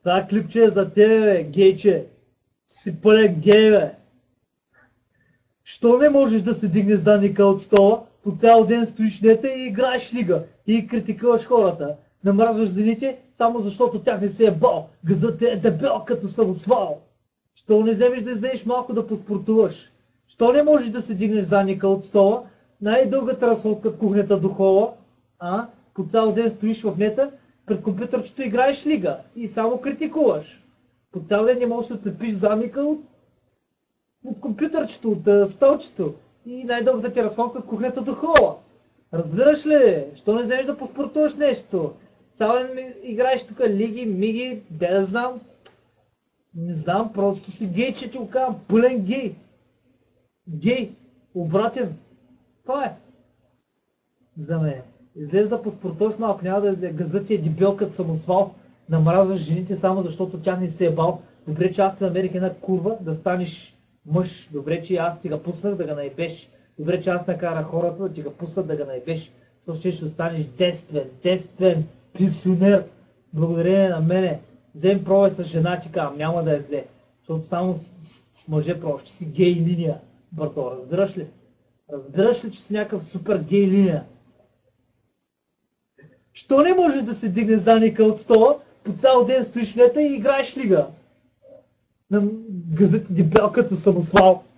Това клипче е за тебе, бе, гейче. Си пълен гей, бе. Що не можеш да се дигнеш задника от стола, по цял ден стоиш нета и играеш лига и критикуваш хората. Намразваш жените, само защото тях не се е бал. Газът е дебел като самосвал. Що не вземеш да излезеш малко да поспортуваш? Що не можеш да се дигнеш задника от стола, най-дългата разходка кухнята до хола, по цял ден стоиш в нета, пред компютърчето играеш лига и само критикуваш. По цял ден не можеш да отлепиш задника от компютърчето, от столчето и най-дългата ти разходка кухнята до хола. Разбираш ли? Що не вземеш да поспортуваш нещо? Цял ден играеш тук лиги, миги, да знам. Не знам, просто си гей, че ти го казвам. Пълен гей. Гей. Обратен. Това е. За мен. Излез да поспортуваш малко, няма да излез. Газът ти е дебел като самосвал. Намразваш жените само защото тя не се е бал. Добре, че аз те намерих една курва да станеш мъж. Добре, че аз ти ga пуснах да го наебеш. Добре, че аз накарах хората да ти го пуснат да го наебеш. Защото ще останеш действен пенсионер. Благодарение на мене. Взем пробай с жена, ти казвам, няма да е зле. Защото само с мъже пробваш, че си гей линия. Бърто, разбираш ли? Разбираш ли, че си някакъв супер гей линия? Що не можеш да се дигне задника от стола, по цял ден стоиш нета и играеш лига? Газът ти дебел като самосвал.